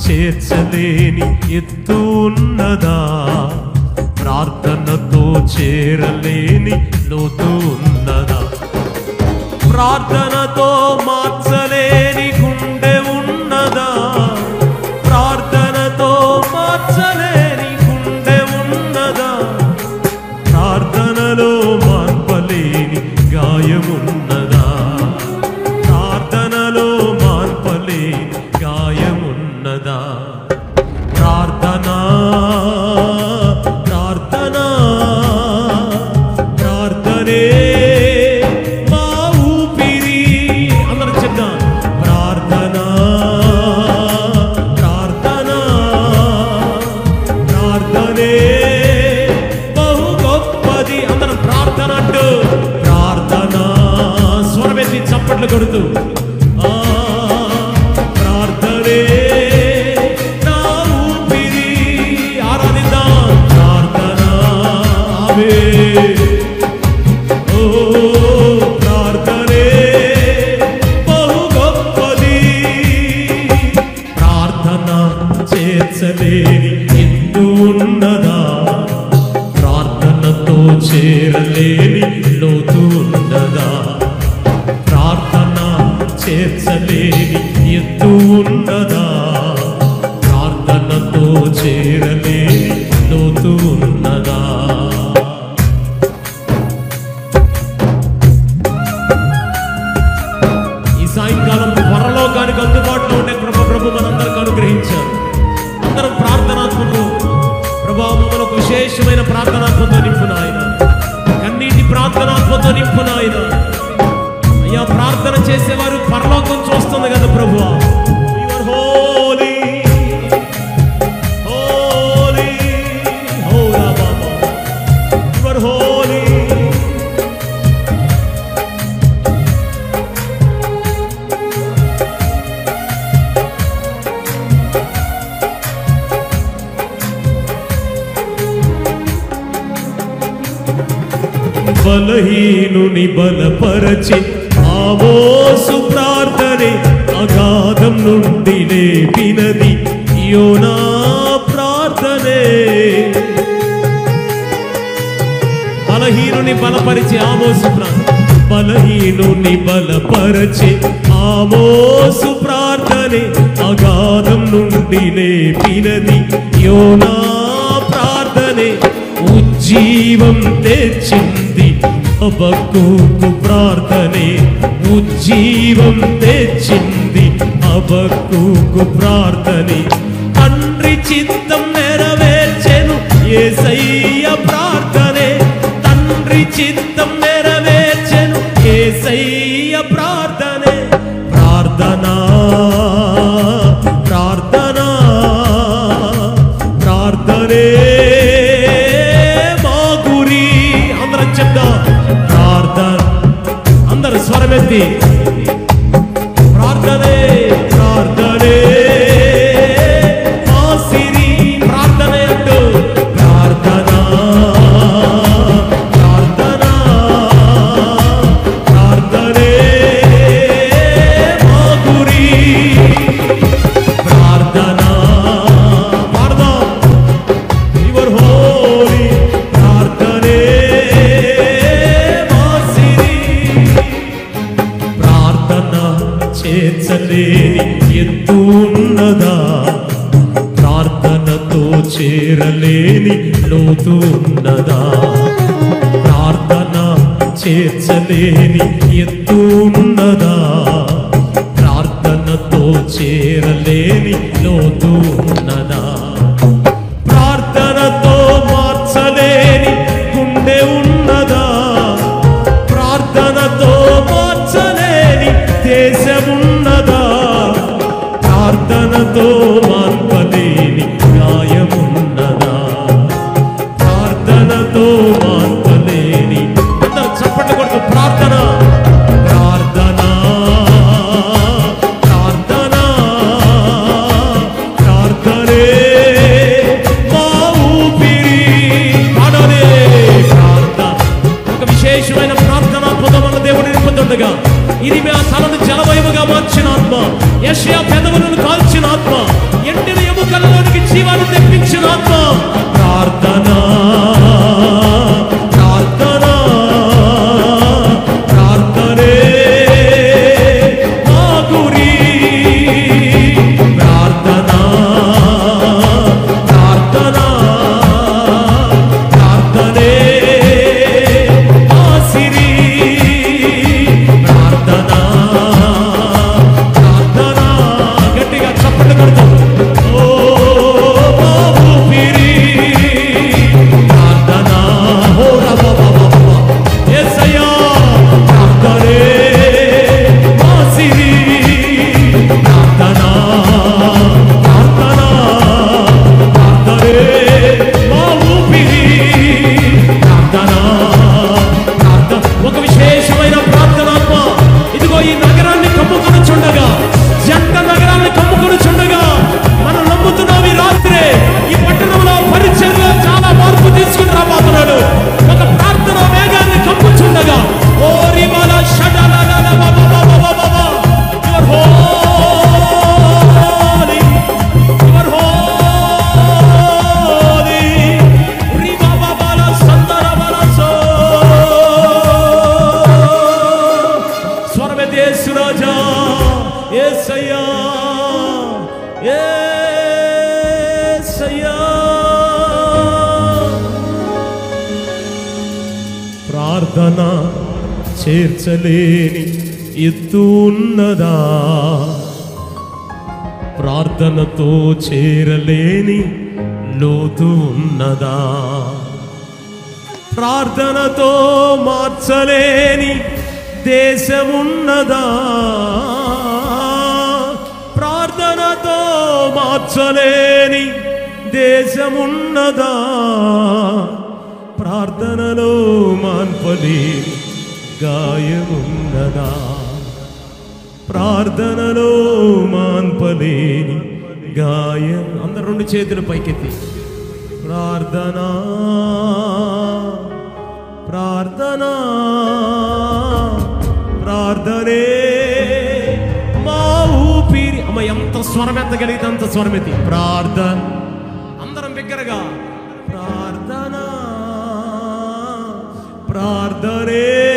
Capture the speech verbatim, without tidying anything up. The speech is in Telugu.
చేర్చలేని ఎత్తు ఉన్నదా, ప్రార్థనతో చేరలేని లోతు ఉన్నదా, ప్రార్థనతో మార్చలేని గుండె ఉన్నదా, ప్రార్థనతో మార్చలేని గుండె ఉన్నదా, ప్రార్థనలో మార్పలేని గాయమున్నదా, ప్రార్థనలో మార్పలేని గాయమున్నదా, ప్రార్థనా ప్రార్థనా ప్రార్థనే మా ఊపిరి. అందరూ చెప్దాం. ప్రార్థనా ప్రార్థనా ప్రార్థనే బహు గొప్పది. అందరం ప్రార్థన అంటూ ప్రార్థనా స్వరమెత్తి చప్పట్లు కొడుతూ ప్రార్థనే నా ఊపిరి. ఆరాధిద్దాం. ప్రార్థనా ఓ ప్రార్థనే బహు గొప్పది. ప్రార్థన చేర్చలేని ఎత్తు ఉన్నదా, ప్రార్థనతో చేరలేని లోతు ఉన్నదా, ప్రార్థన చేర్చలేని ఎత్తు ఉన్నదా, ప్రార్థనతో చేరలేని లోతు ఉన్నదా. ఈ సాయంకాలం పరలోకానికి అందుబాటులో ఉండే కృప ప్రభు మనందరికి అనుగ్రహించారు. అందరం ప్రార్థనాత్మకు ప్రభావమును విశేషమైన ప్రార్థనాత్మతో నింపున ఆయన, కన్నీటి ప్రార్థనాత్మతో నింపున ఆయన. అయ్యా, ప్రార్థన చేసేవారు పరలోకం చూస్తుంది కదా ప్రభువా. హోలీ హోలీ హోలా బాబా, యువర్ హోలీ. బలహీనుని బలపరచి ఆమోసు ప్రార్థనే అగాధం నుండి లేపినది యోనా ప్రార్థనే. బలహీనుని బలపరిచి ఆమోసు ప్రార్థన, బలహీనుని బలపరచి ఆమోసు ప్రార్థనే అగాధం నుండి లేపినది యోనా ప్రార్థనే. ఉజ్జీవం తెచ్చింది హబక్కూకు ప్రార్థనే, ఉజ్జీవం తెచ్చింది హబక్కూకు ప్రార్థనే. తండ్రి చిత్తం నెరవేర్చెను యేసయ్య ప్రార్థనే, తండ్రి చిత్తం నెరవేర్చెను యేసయ్య ప్రార్థనే. ప్రార్థనా ప్రార్థనా ప్రార్థనే మా గురి. అందరం చెప్దాం. ప్రార్థన అందరు స్వరమెత్తి ప్రార్థనే ప్రార్థనే మా సిరి. ప్రార్థనే అంటూ ప్రార్థనా ప్రార్థనా ప్రార్థనే మా గురి. ప్రార్థనా పాడదాం. Your holy. ప్రార్థనే మా సిరి. ప్రార్థన చేర్చలేని ఎత్తు ఉన్నదా, ప్రార్థనతో చేరలేని లోతు ఉన్నదా, ప్రార్థన చేర్చలేని ఎత్తు ఉన్నదా, ప్రార్థనతో చేరలేని లోతు ఉన్నదా, ప్రార్థనతో మార్చలేని గుండె ఉన్నదా, ప్రార్థనతో మార్చలేని దేశమున్నదా, ప్రార్థనతో మార్పలేని గాయమున్నదా, ప్రార్థనతో మార్పలేని. అందరూ చప్పట్లు కొడుతూ ప్రార్థన ప్రార్థన ప్రార్థన ప్రార్థనే మా ఊపిరి. పాడాలి ప్రార్థన. ఒక విశేషమైన ప్రార్థనా పదముల దేవుడిని పొందుండగా ఇది మీ తలను జలవయముగా మార్చిన ఆత్మ, యెషయా పెదవులను కాల్చిన ఆత్మ, ఎండిన జీవాన్ని తెప్పించిన ఆత్మ. ప్రార్థన ప్రార్థన ప్రార్థనే మా గురి. ప్రార్థన ప్రార్థన ప్రార్థనే మా సిరి. ప్రార్థన ప్రార్థన గట్టిగా చప్పట్లు కొడుతూ ఓ మా ఊపిరి. ప్రార్థన ఓ రబా బాబా యేసయ్యా. ప్రార్థనే మా సిరి. ప్రార్థన ప్రార్థన ప్రార్థనే మా ఊపిరి. ప్రార్థన ప్రార్థన ఒక విశేషమైన ప్రార్థనాత్మ ఇదిగో ఈ నగరాన్ని కమ్ముకొని చుండగా, జంట నగరాన్ని కమ్ముకొని చుండగా మనం నమ్ముతున్నాం ఈ రాత్రే ఈ పట్టణంలో పరిచయంలో చాలా మార్పు తీసుకుని రాబోతున్నాడు. ఒక ప్రార్థన వేగాన్ని కమ్ముచుండగా ఓ రిమల షడలల బాబా బాబా బాబా యువర్ హోలీ యువర్ హోలీ రిమా బాబాల సందర బలసో. స్వరమే యేసు రాజా యేసయ్యా యేసయ్యా. ప్రార్థన చేర్చలేని ఎత్తు ఉన్నదా, ప్రార్థనతో చేరలేని లోతు ఉన్నదా, ప్రార్థనతో మార్చలేని దేశమున్నదా, ప్రార్థనతో మార్చలేని దేశమున్నదా, ప్రార్థనలో మాన్పలేని గాయమున్నదా, ప్రార్థనలో మాన్పలేని గాయం. అందరు రెండు చేతులు పైకెత్తి ప్రార్థన ప్రార్థన ప్రార్థనే మా ఊపిరి. అమ్మ ఎంత స్వరం ఎత్తగలిగితే అంత స్వరమెత్తి ప్రార్థన. అందరం బిగ్గరగా ప్రార్థన ప్రార్థనే